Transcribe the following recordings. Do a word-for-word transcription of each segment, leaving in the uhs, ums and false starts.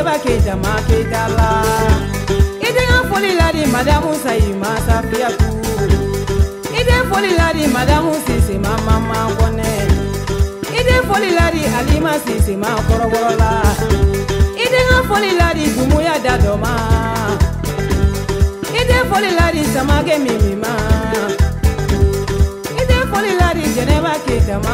Jɛnɛba Keyita ma Keyita la i den ka foli ladi madamu Sayi ma Safiyatu i den foli ladi madamu Sise ma Mama Kɔnɛ i den foli ladi Alima Sise ma Kɔrɔbɔrɔ la i den ka foli ladi Dumuya Dadɔ ma i den foli ladi Samakɛ Mimi ma i den foli ladi Jɛnɛba Keyita ma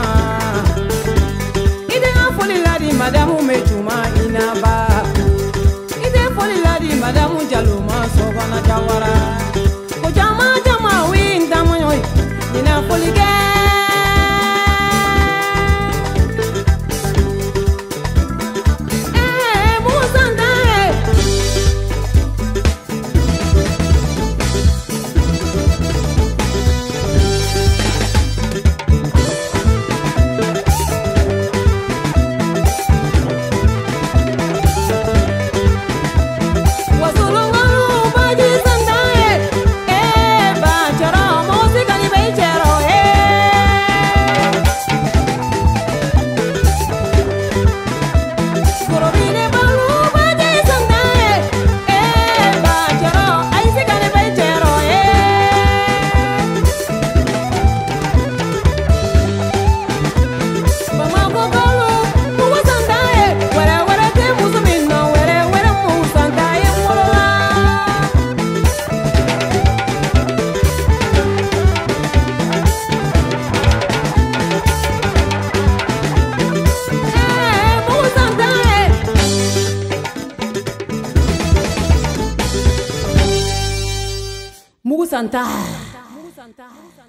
i den ka foli ladi madamu Mɛjuma Inaba i den foli ladi madamu Jaloma Sɔgɔna Jawara ko jama jama wi ntamoyo nina foli kɛ eh Musanta eh Mugu Santa.